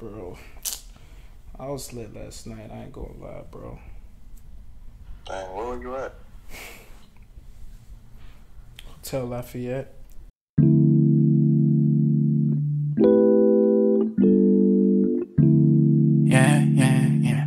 bro. I was lit last night. I ain't gonna lie, bro. Dang, where were you at? Hotel Lafayette. Yeah.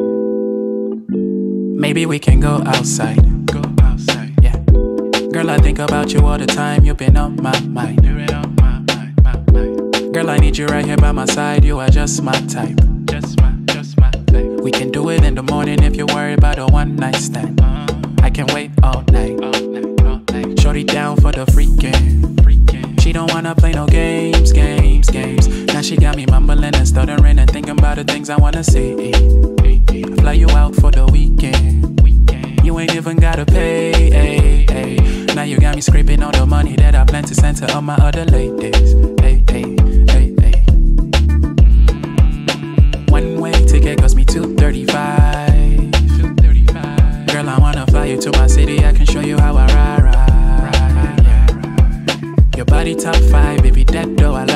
Maybe we can go outside. Yeah. Girl, I think about you all the time. You've been on my mind. Girl, I need you right here by my side. You are just my type. Just my type. We can do it in the morning if you're worried about a one night stand. I can wait all night. Shorty down for the freaking. She don't wanna play no games. Now she got me mumbling and stuttering and thinking about the things I wanna see. Fly you out for the weekend. You ain't even gotta pay. Now you got me scraping on the money that I plan to send to all my other ladies. One way ticket cost me $235. Girl, I wanna fly you to my city. I can show you how I ride. Your body top 5, baby, that though I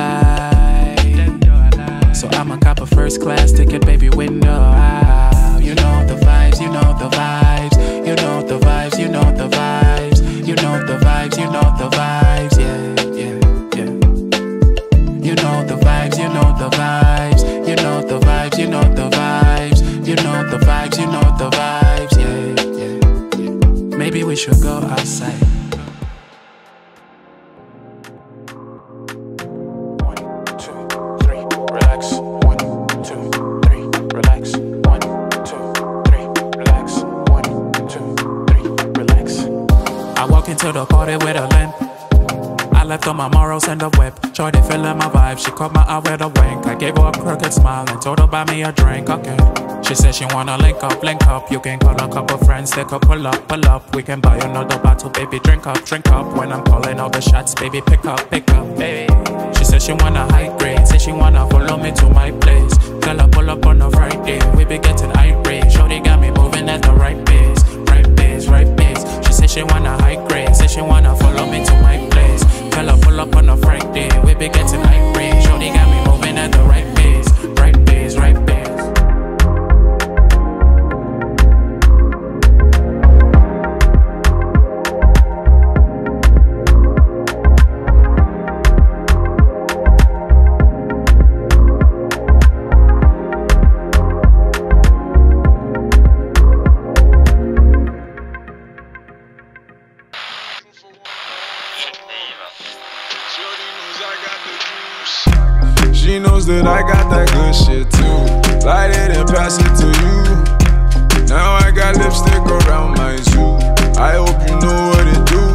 like. So I'ma cop a first class ticket, baby, window out. You know the vibes, you know the vibes. You know the vibes, you know the vibes. You know the vibes, you know the vibes. Yeah. You know the vibes, you know the vibes. You know the vibes, you know the vibes. You know the vibes, you know the vibes. Yeah. Maybe we should go outside. To the party with a limp. I left on my morals and the whip. Shorty feeling my vibe, she caught my eye with a wink. I gave her a crooked smile and told her buy me a drink, okay. She said she wanna link up. You can call a couple friends, they could pull up. We can buy another bottle, baby, drink up. When I'm calling all the shots, baby, pick up, baby. She said she wanna high grade, say she wanna follow me to my place. Tell her pull up on a Friday, we be getting irate. Shorty got me moving at the right pace. She said she wanna high grade, say she wanna follow me to my place. Tell her pull up on a Friday, we be getting irate. Shorty got me moving at the right pace. She knows that I got that good shit too. Light it and pass it to you. Now I got lipstick around my zoo. I hope you know what it do.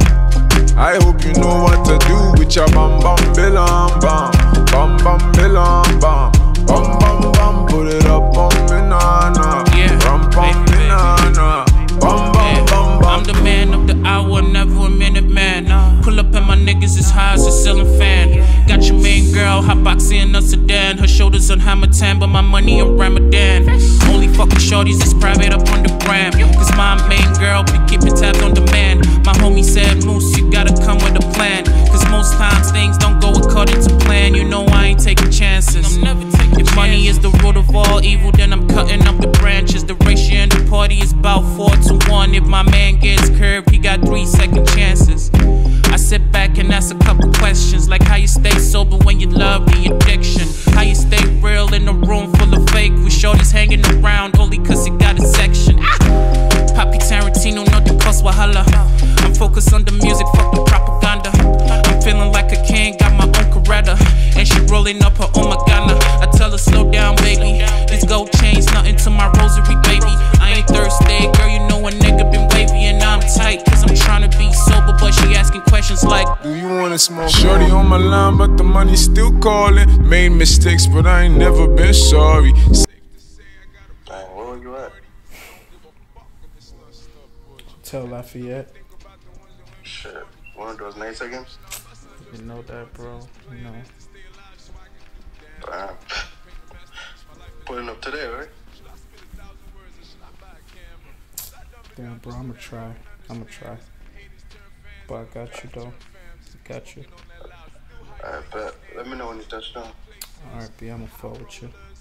I hope you know what to do with your bum bum bilum bum. Bum bum bilum bum. Bum bum bum. Put it up on me na. Rum bum me na. Bum bum bum bum. I'm the man of the hour, never a minute man. Pull up and my niggas as high as a ceiling fan. Got your main girl, hotboxing in a sedan. Her shoulders on Hamilton, but my money on Ramadan. Only fucking shorties is private up on the gram. Cause my main girl be keeping tabs on demand. My homie said, Moose, you gotta come with a plan. Cause most times things don't go according to plan. You know I ain't taking chances. If money is the root of all evil, then I'm cutting up the branches. The ratio in the party is about 4 to 1. If my man gets curved, he got 3 second chances. I sit back and ask a couple questions, like how you stay sober when you love the addiction. How you stay real in a room full of fake, with shorties hanging around only cause he got a section. Papi Tarantino, no the cost wahala. I'm focused on the music, fuck the propaganda. I'm feeling like a king, got my own Coretta. And she rolling up her own Magana. I tell her slow down, baby. These gold chains, nothing to my rosary, baby. I ain't thirsty, girl, you know a nigga been wavy. And I'm tight, cause I'm trying to be sober, but she asking questions like, do you wanna smoke? Shorty on my line, but the money still calling. Made mistakes, but I ain't never been sorry. Dang, where were you at? Hotel Lafayette. Shit, one of those nights again? You know that, bro. You know. Damn. Putting up today, right? Damn, bro, I'ma try. But I got you, though. Got you. I bet. Let me know when you touch down. Alright, B, I'ma fuck with you.